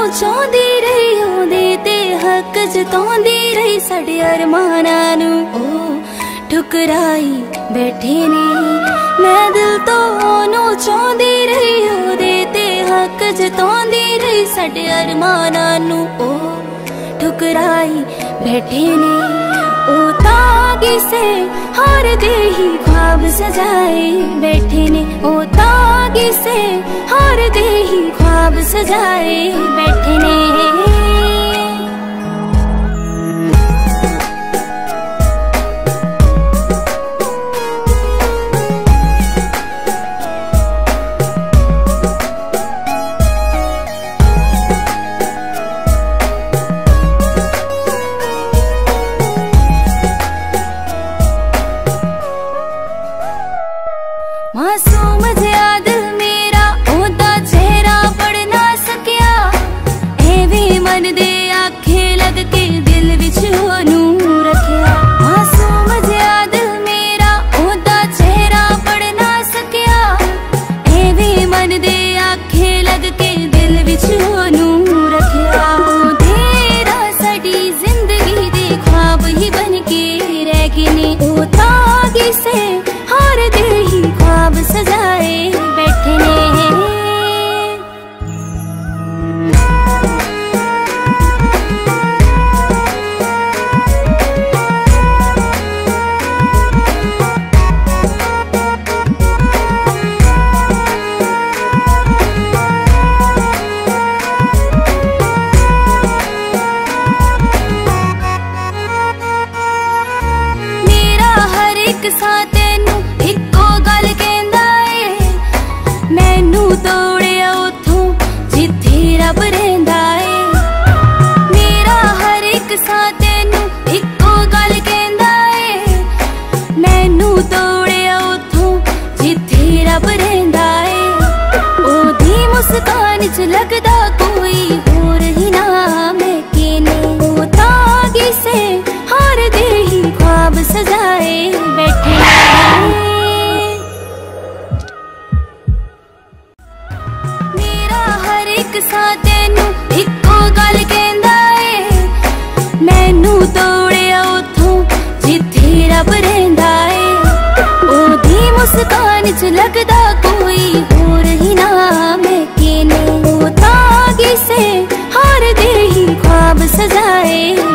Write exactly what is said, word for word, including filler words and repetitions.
चाहती रही ओदे ते हक जताउंदी रही साडे अरमानां नू ओ ठुकराई बैठे ने। मैं दिल तो ओनू चाहती रही ओदे ते हक जताउंदी रही साडे अरमानां नू ओ ठुकराई बैठे ने। ओ तागी से हार दे ही ख्वाब सजाए बैठे ने। ओ तागी से हार दे ही ख्वाब सजाए बैठे ने। मासूम जिया दिल मेरा ओदा चेहरा पढ़ ना सकिया। एवी मन दे आखे लग के दिल विच ओनू रखिया। मासूम जिया दिल मेरा ओदा चेहरा पढ़ ना सकिया। एवी मन दे आखे लग के दिल विच ओनू रखिया। तेरा साडी जिंदगी दे ख्वाब ही बन के रह गए ने। ओ तागी से हार दे ही ख्वाब सजाए बैठे ने। मेरा हर एक साथ तेनू इको गल कहंदा ए। मैनू तोड़िया उथों जिथे रब रहिंदा ए। मेरा हर एक साथ तेनू इको गल कहंदा ए। मैनू तोड़िया उथों जिथे रब रहिंदा ए। ओदी मुस्कान च लगदा कोई होर ही ना मैं केने। ओ तागी से हार दे ही ख्वाब सजाए बैठे ने। मेरा हर एक साथ तेनू इको गल कहंदा ए। मैनू तोड़िया उथों जिथे रब रहिंदा ए। ओदी मुस्कान च लगदा कोई होर ही ना मैं केने। ओ तागी से हार दे ही ख्वाब सजाए